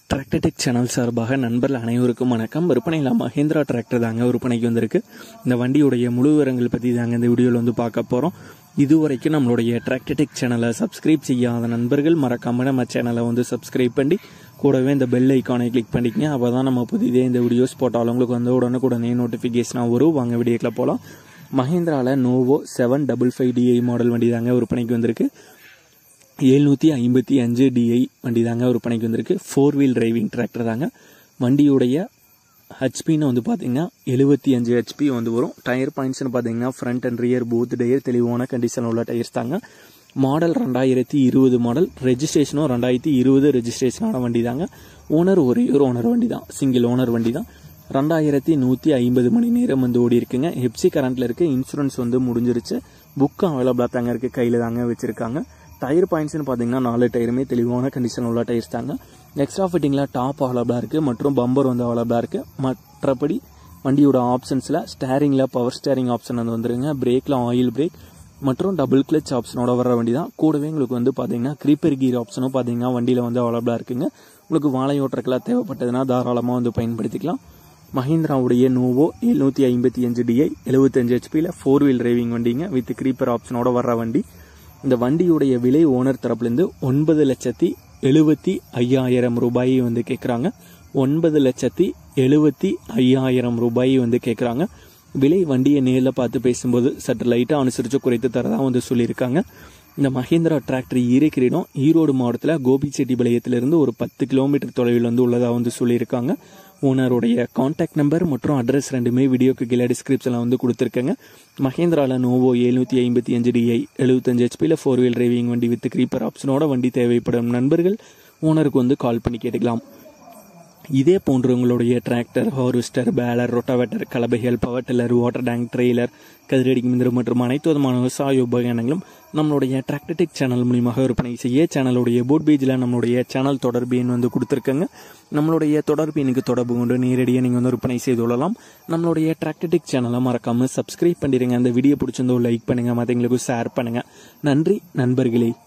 Tractor Tech channel சார்பாக நண்பர்கள் அனைவருக்கும் வணக்கம். விற்பனையில் மஹேந்திரா டிராக்டர் தாங்க விற்பனைக்கு வந்திருக்கு. இந்த வண்டியுடைய முழு விவரங்கள் பற்றி தாங்க இந்த வீடியோவில் வந்து பார்க்க போகிறோம். இதுவரைக்கும் நம்மளுடைய டிராக்டர்டெக் சேனலை சப்ஸ்கிரைப் செய்யாத நண்பர்கள் மறக்காம நம்ம சேனலை வந்து சப்ஸ்கிரைப் பண்ணி கூடவே இந்த பெல் ஐக்கானை கிளிக் பண்ணிக்கங்க. அப்போ தான் நம்ம புதிதே இந்த வீடியோஸ் போட்டாலும் உங்களுக்கு வந்து உடனே நோட்டிஃபிகேஷனாக வரும். வாங்க வீடியோக்கில் போகலாம். மஹேந்திராவில் நோவோ 755DI மாடல் வண்டி தாங்க விற்பனைக்கு வந்திருக்கு. 755 DI வண்டி தாங்க விற்பனைக்கு வந்திருக்கு. 4 வீல் டிரைவிங் டிராக்டர் தாங்க. வண்டியுடைய ஹெச்பின்னு வந்து பார்த்தீங்கன்னா 75 HP வந்து வரும். டயர் பாயிண்ட்ஸ்னு பார்த்தீங்கன்னா front and rear both tyre தெளிவான கண்டிஷன் உள்ள டயர்ஸ் தாங்க. மாடல் 2020 மாடல், ரெஜிஸ்ட்ரேஷனும் 2020 ரெஜிஸ்ட்ரேஷனான வண்டி தாங்க. ஓனர் ஒரே ஒரு ஓனர் வண்டி தான், சிங்கிள் ஓனர் வண்டி தான். 2150 மணி நேரம் வந்து ஓடி இருக்குங்க. ஹெப்சி கரண்ட்ல இருக்கு. இன்சூரன்ஸ் வந்து முடிஞ்சிருச்சு. புக்கும் அவைலபிளாக தாங்க இருக்கு, கையில் தாங்க வச்சிருக்காங்க. டயர் பாயிண்ட்ஸ்னு பார்த்தீங்கன்னா 4 டயருமே தெளிவான கண்டிஷன் உள்ள டயர்ஸ் தாங்க. எக்ஸ்ட்ரா ஃபிட்டிங்கில் டாப் அவைலபிளாக இருக்குது மற்றும் பம்பர் வந்து அவைலபிளாக இருக்குது. மற்றபடி வண்டியோட ஆப்ஷன்ஸில் ஸ்டேரிங்கில் பவர் ஸ்டேரிங் ஆப்ஷன் வந்து வந்துருங்க. பிரேக்கில் ஆயில் பிரேக் மற்றும் டபுள் கிளச் ஆப்ஷனோட வர வண்டி தான். கூடவே உங்களுக்கு வந்து பார்த்தீங்கன்னா க்ரீப்பர் கீர் ஆப்ஷனும் பார்த்தீங்கன்னா வண்டியில் வந்து அவைலபிளாக இருக்குங்க. உங்களுக்கு வாழை ஓட்டுறதுக்கெல்லாம் தேவைப்பட்டதுன்னா தாராளமாக வந்து பயன்படுத்திக்கலாம். மஹேந்திராவுடைய நோவோ 755 DI 75 HPயில் 4 வீல் டிரைவிங் வண்டிங்க வித் க்ரீப்பர் ஆப்ஷனோட வர்ற வண்டி. இந்த வண்டியுடைய விலை ஓனர் தரப்புலேருந்து 9,75,000 ரூபாய் வந்து கேட்குறாங்க. 9,75,000 ரூபாய் வந்து கேட்குறாங்க. விலை வண்டியை நேரில் பார்த்து பேசும்போது சற்று லைட்டாக அனுசரித்து குறைத்து தரதான் வந்து சொல்லியிருக்காங்க. இந்த மஹேந்திரா டிராக்டர் இருக்கிற இடம் ஈரோடு மாவட்டத்தில் கோபிச்செட்டிப்பாளையத்திலிருந்து ஒரு 10 கிலோமீட்டர் தொலைவில் வந்து உள்ளதாக வந்து சொல்லியிருக்காங்க. ஓனருடைய கான்டாக்ட் நம்பர் மற்றும் அட்ரஸ் ரெண்டுமே வீடியோக்கு கீழே டிஸ்கிரிப்ஷனில் வந்து கொடுத்துருக்கேங்க. மஹேந்திராவில் நோவோ 755 DI 75 HPயில் 4 வீல் டிரைவிங் வண்டி வித் க்ரீப்பர் ஆப்ஷனோட வண்டி தேவைப்படும் நண்பர்கள் ஓனருக்கு வந்து கால் பண்ணி கேட்டுக்கலாம். இதே போன்று உங்களுடைய டிராக்டர், ஹார்வெஸ்டர், பேலர், ரொட்டாவேட்டர், கலபைகள், power tiller, water tank, trailer, கதிரடி மிந்திரம் மற்றும் அனைத்து விதமான விவசாய உபகரணங்களும் நம்மளுடைய டிராக்டர்டெக் சேனல் மூலியமாக விற்பனை செய்ய சேனலுடைய போர்ட் பேஜில் நம்மளுடைய சேனல் தொடர்பு எண் வந்து கொடுத்துருக்கங்க. நம்மளுடைய தொடர்பு எண்ணுக்கு தொடர்பு கொண்டு நேரடியாக நீங்கள் வந்து விற்பனை செய்து கொள்ளலாம். நம்மளுடைய டிராக்டர்டெக் சேனலை மறக்காமல் சப்ஸ்கிரைப் பண்ணிடுங்க. அந்த வீடியோ பிடிச்சிருந்தோ லைக் பண்ணுங்கள், மற்றவங்களுக்கு ஷேர் பண்ணுங்கள். நன்றி நண்பர்களே.